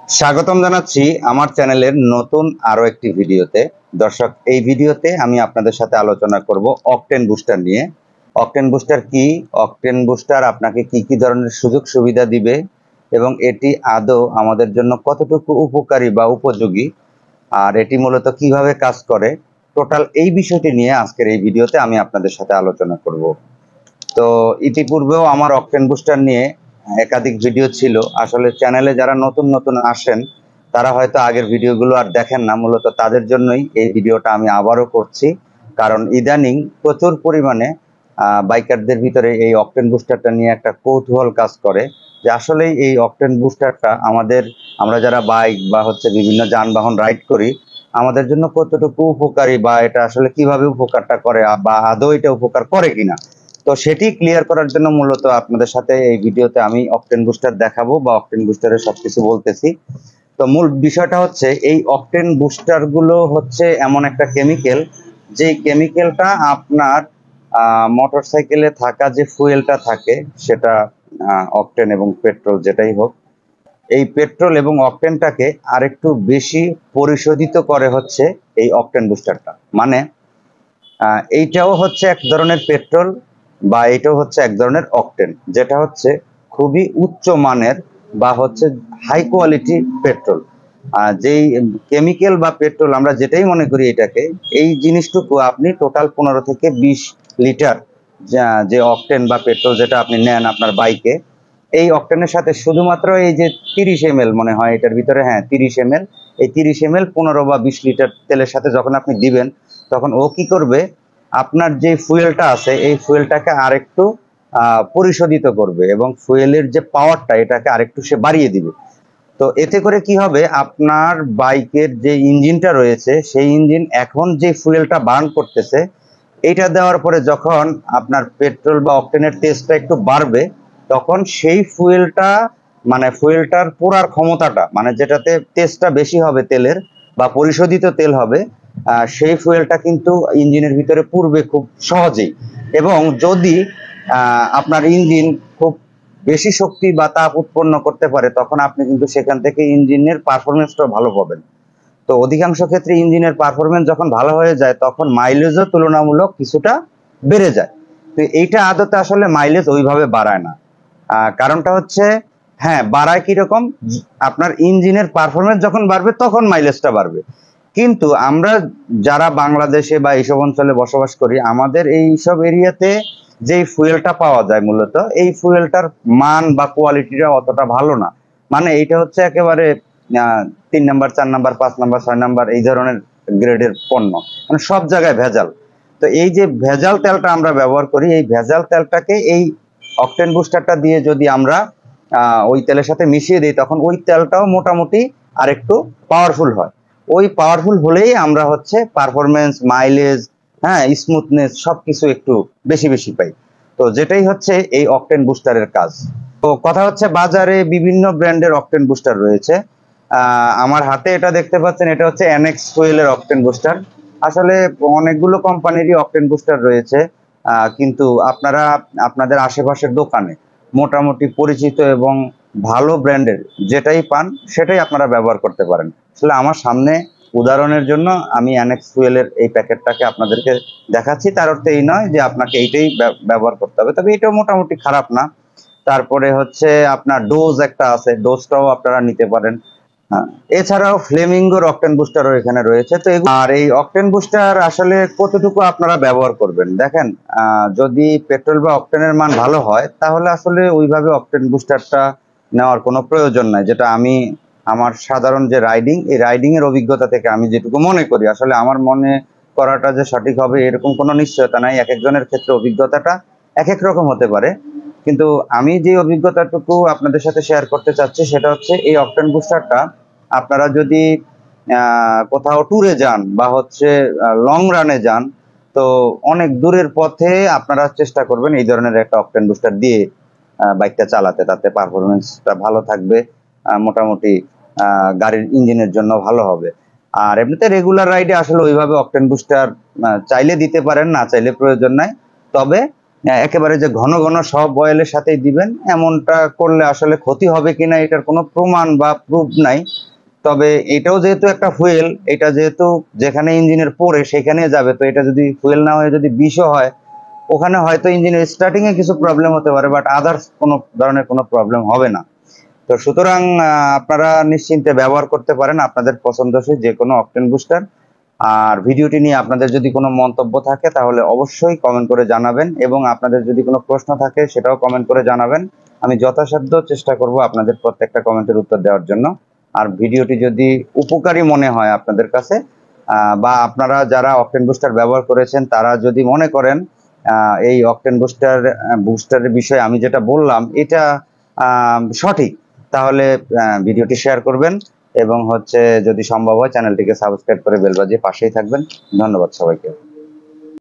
স্বাগতম জানাচ্ছি আমার চ্যানেলের নতুন আরো একটি ভিডিওতে। দর্শক, এই ভিডিওতে আমি আপনাদের সাথে আলোচনা করব অকটেন বুস্টার নিয়ে। অকটেন বুস্টার কি, অকটেন বুস্টার আপনাকে কি কি ধরনের সুযোগ সুবিধা দিবে এবং এটি আদৌ আমাদের জন্য কতটুকু উপকারী বা উপযোগী, আর এটি মূলত কিভাবে কাজ করে, টোটাল এই বিষয়টি নিয়ে আজকের এই ভিডিওতে আমি আপনাদের সাথে আলোচনা করব। তো ইতিপূর্বেও আমার অকটেন বুস্টার নিয়ে একাধিক ভিডিও ছিল। আসলে চ্যানেলে যারা নতুন নতুন আসেন তারা হয়তো আগের ভিডিওগুলো আর দেখেন না, মূলত তাদের জন্যই এই ভিডিওটা আমি আবারও করছি। কারণ ইদানিং প্রচুর পরিমাণে বাইকারদের ভিতরে এই অকটেন বুস্টারটা নিয়ে একটা কৌতূহল কাজ করে যে আসলেই এই অকটেন বুস্টারটা আমরা যারা বাইক বা বিভিন্ন যানবাহন রাইড করি আমাদের জন্য কতটুকু উপকারী, বা এটা আসলে কিভাবে উপকারটা করে, বা আদৌ এটা উপকার করে কিনা। তো সেটি ক্লিয়ার করার জন্য মূলত আপনাদের সাথে এই ভিডিওতে আমি অকটেন বুস্টার দেখাবো বা অকটেন বুস্টারের সবকিছু বলতেছি। তো মূল বিষয়টা হচ্ছে এই অকটেন বুস্টার গুলো হচ্ছে এমন একটা কেমিক্যাল, যে কেমিক্যালটা আপনার মোটরসাইকেলে থাকা যে ফুয়েলটা থাকে সেটা অকটেন এবং পেট্রোল যেটাই হোক, এই পেট্রোল এবং অকটেনটাকে আরেকটু বেশি পরিশোধিত করে হচ্ছে এই অকটেন বুস্টারটা। মানে এইটাও হচ্ছে এক ধরনের পেট্রোল বা এটাও হচ্ছে এক ধরনের অকটেন, যেটা হচ্ছে খুবই উচ্চ মানের বা হাই কোয়ালিটি পেট্রোল। যেই কেমিক্যাল বা পেট্রোল আমরা যেটাই মনে করি এটাকে, এই জিনিসটুকু আপনি টোটাল 15 থেকে 20 লিটার যে অকটেন বা পেট্রোল যেটা আপনি নেন আপনার বাইকে, এই অকটেনের সাথে শুধুমাত্র এই যে 30 ml মনে হয় এটার ভিতরে, হ্যাঁ 30 ml, এই 30 ml 15 বা 20 লিটার তেলের সাথে যখন আপনি দিবেন তখন ও কি করবে, আপনার যে ফুয়েলটা আছে এই ফুয়েলটাকে আরেকটু পরিশোধিত করবে এবং ফুয়েলের যে পাওয়ারটা এটাকে আরেকটু সে বাড়িয়ে দিবে। তো এতে করে কি হবে, আপনার বাইকের যে ইঞ্জিনটা রয়েছে সেই ইঞ্জিন এখন যে ফুয়েলটা বার্ন করতেছে এইটা দেওয়ার পরে যখন আপনার পেট্রোল বা অকটেনের টেস্টটা একটু বাড়বে, তখন সেই ফুয়েলটা মানে ফুয়েলটার পোড়ার ক্ষমতাটা, মানে যেটাতে টেস্টটা বেশি হবে তেলের বা পরিশোধিত তেল হবে, সেই ফুয়েলটা কিন্তু ইঞ্জিনের ভিতরে পুড়বে খুব সহজেই। এবং যদি আপনার ইঞ্জিন খুব বেশি শক্তি বা তাপ উৎপন্ন করতে পারে তখন আপনি কিন্তু সেখান থেকে ইঞ্জিনের পারফরমেন্সটা ভালো পাবেন। তো অধিকাংশ ক্ষেত্রে ইঞ্জিনের পারফরমেন্স যখন ভালো হয়ে যায় তখন মাইলেজও তুলনামূলক কিছুটা বেড়ে যায়। তো এইটা আদতে আসলে মাইলেজ ওইভাবে বাড়ায় না। কারণটা হচ্ছে, হ্যাঁ বাড়ায় কিরকম, আপনার ইঞ্জিনের পারফরমেন্স যখন বাড়বে তখন মাইলেজটা বাড়বে। কিন্তু আমরা যারা বাংলাদেশে বা এইসব অঞ্চলে বসবাস করি, আমাদের এই সব এরিয়াতে যেই ফুয়েলটা পাওয়া যায় মূলত এই ফুয়েলটার মান বা কোয়ালিটিটা অতটা ভালো না। মানে এইটা হচ্ছে একেবারে 3 নাম্বার 4 নাম্বার 5 নাম্বার 6 নাম্বার এই ধরনের গ্রেডের পণ্য, মানে সব জায়গায় ভেজাল। তো এই যে ভেজাল তেলটা আমরা ব্যবহার করি, এই ভেজাল তেলটাকে এই অকটেন বুস্টারটা দিয়ে যদি আমরা ওই তেলের সাথে মিশিয়ে দিই তখন ওই তেলটাও মোটামুটি আরেকটু পাওয়ারফুল হয়। ওই পাওয়ারফুল হলেই আমরা পারফরমেন্স, মাইলেজ, হ্যাঁ স্মুথনেস সবকিছু একটু বেশি বেশি পাই। তো যেটাই হচ্ছে এই অকটেন বুস্টারের কাজ। তো কথা হচ্ছে বাজারে বিভিন্ন ব্র্যান্ডের অকটেন বুস্টার রয়েছে। আমার হাতে এটা দেখতে পাচ্ছেন, এটা হচ্ছে এনএক্স ফুয়েলের অকটেন বুস্টার। আসলে অনেকগুলো কোম্পানিরই অকটেন বুস্টার রয়েছে, কিন্তু আপনারা আপনাদের আশেপাশের দোকানে মোটামুটি পরিচিত এবং ভালো ব্র্যান্ডের যেটাই পান সেটাই আপনারা ব্যবহার করতে পারেন। আসলে আমার সামনে উদাহরণের জন্য আমি এনএক্স ফুয়েলের এই প্যাকেটটাকে আপনাদেরকে দেখাচ্ছি, তার অর্থ এই নয় যে আপনাকে এইটাই ব্যবহার করতে হবে, তবে এটাও মোটামুটি খারাপ না। তারপরে আপনার ডোজ একটা আছে, ডোজটাও আপনারা নিতে পারেন। এছাড়াও ফ্লেমিঙ্গোর অকটেন বুস্টারও এখানে রয়েছে। তো আর এই অকটেন বুস্টার আসলে কতটুকু আপনারা ব্যবহার করবেন দেখেন, যদি পেট্রোল বা অকটেনের মান ভালো হয় তাহলে আসলে ওইভাবে অকটেন বুস্টারটা নেওয়ার কোনো প্রয়োজন নাই, যেটা আমি আমার সাধারণ যে এই রাইডিং এর অভিজ্ঞতা থেকে আমি যেটুকু মনে করি। আসলে আমার মনে করাটা যে সঠিক হবে এরকম কোনো নিশ্চয়তা নাই, এক একজনের ক্ষেত্রে অভিজ্ঞতাটা এক এক রকম হতে পারে। কিন্তু আমি যে অভিজ্ঞতাটুকু আপনাদের সাথে শেয়ার করতে চাচ্ছি সেটা হচ্ছে এই অকটেন বুস্টারটা আপনারা যদি কোথাও ট্যুরে যান বা লং রানে যান, তো অনেক দূরের পথে আপনারা চেষ্টা করবেন এই ধরনের একটা অকটেন বুস্টার দিয়ে বাইকটা চালাতে, তাতে পারফরমেন্সটা ভালো থাকবে, মোটামুটি গাড়ির ইঞ্জিনের জন্য ভালো হবে। আর এমনিতে রেগুলার রাইডে আসলে ওইভাবে অকটেন বুস্টার চাইলে দিতে পারেন, না চাইলে প্রয়োজন নাই। তবে একেবারে যে ঘন ঘন সব অয়েলের সাথেই দিবেন, এমনটা করলে আসলে ক্ষতি হবে কিনা এটার কোনো প্রমাণ বা প্রুফ নাই। তবে এটাও যেহেতু একটা ফুয়েল, এটা যেহেতু যেখানে ইঞ্জিনের পড়ে সেখানে যাবে, তো এটা যদি ফুয়েল না হয়ে যদি বিষও হয়, ওখানে হয়তো ইঞ্জিনের স্টার্টিং এ কিছু প্রবলেম হতে পারে, বাট আদার্স কোনো ধরনের কোনো প্রবলেম হবে না। তো সুতরাং আপনারা নিশ্চিন্তে ব্যবহার করতে পারেন আপনাদের পছন্দসই যে কোনো অকটেন বুস্টার। আর ভিডিওটি নিয়ে আপনাদের যদি কোনো মন্তব্য থাকে তাহলে অবশ্যই কমেন্ট করে জানাবেন, এবং আপনাদের যদি কোনো প্রশ্ন থাকে সেটাও কমেন্ট করে জানাবেন। আমি যথাসাধ্য চেষ্টা করব আপনাদের প্রত্যেকটা কমেন্টের উত্তর দেওয়ার জন্য। আর ভিডিওটি যদি উপকারী মনে হয় আপনাদের কাছে, বা আপনারা যারা অকটেন বুস্টার ব্যবহার করেছেন তারা যদি মনে করেন এই অকটেন বুস্টারের বিষয়ে আমি যেটা বললাম এটা সঠিক, তাহলে ভিডিওটি শেয়ার করবেন, এবং হচ্ছে যদি সম্ভব হয় চ্যানেলটিকে সাবস্ক্রাইব করে বেল বাজিয়ে পাশেই থাকবেন। ধন্যবাদ সবাইকে।